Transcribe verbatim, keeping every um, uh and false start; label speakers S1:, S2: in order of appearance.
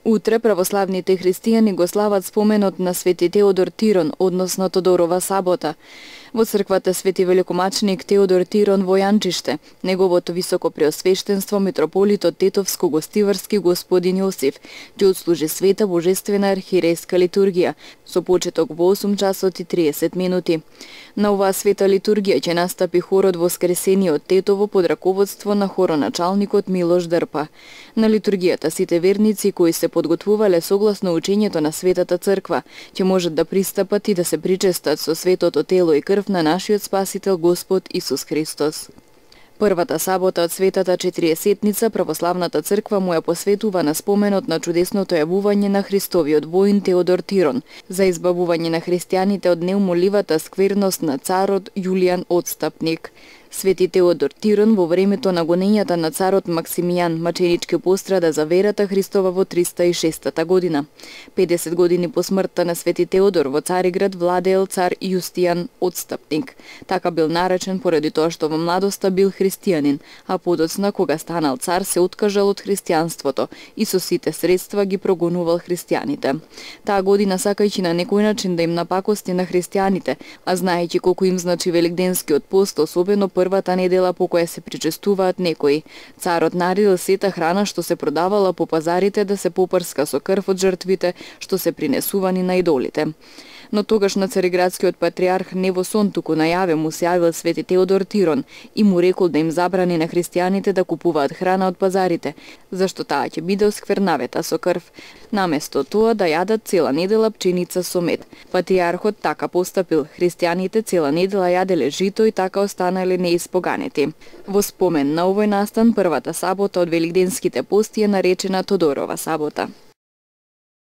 S1: Утре православните христијани го слават споменот на Свети Теодор Тирон, односно Тодорова сабота. Во црквата Свети великомаченик Теодор Тирон во Јанчиште, неговото високо преосвештенство митрополитот Тетовско-Гостиварски господин Јосиф ќе отслужи света божествена архиерејска литургија со почеток во осум часот и триесет минути. На оваа света литургија ќе настапи хорот Воскресение од Тетово под раководство на хороначалникот Милош Дрпа. На литургијата сите верници кои се подготвувале согласно учењето на Светата црква ќе можат да пристапат и да се причестат со светото тело и крв на нашиот Спасител Господ Исус Христос. Првата сабота од Светата Четириесетница православната црква му ја посветува на споменот на чудесното јавување на Христовиот воин Теодор Тирон за избавување на христијаните од неумоливата скверност на царот Јулијан Отстапник. Свети Теодор Тирон во времето на гонењата на царот Максимијан маченички пострада за верата Христова во триста и шестата година. педесет години по смртта на Свети Теодор во Цариград владеел цар Јустијан Отстапник. Така бил наречен поради тоа што во младоста бил христијанин, а подоцна кога станал цар се откажал од христијанството и со сите средства ги прогонувал христијаните. Таа година сакајќи на некој начин да им напакости на христијаните, а знаејќи колку им значи великденскиот пост, особено првата недела по која се причестуваат некои. Царот наредил сета храна што се продавала по пазарите да се попрска со крв од жртвите што се принесувани на идолите. Но тогаш на цариградскиот патриарх не во сон, туку најаве му се јавил Свети Теодор Тирон и му рекол да им забрани на христијаните да купуваат храна од пазарите, зашто таа ќе биде осквернавета со крв, наместо тоа да јадат цела недела пченица со мед. Патриархот така постапил, христијаните цела недела јаделе жито и така останале неиспоганети. Во спомен на овој настан првата сабота од великденските пости е наречена Тодорова сабота.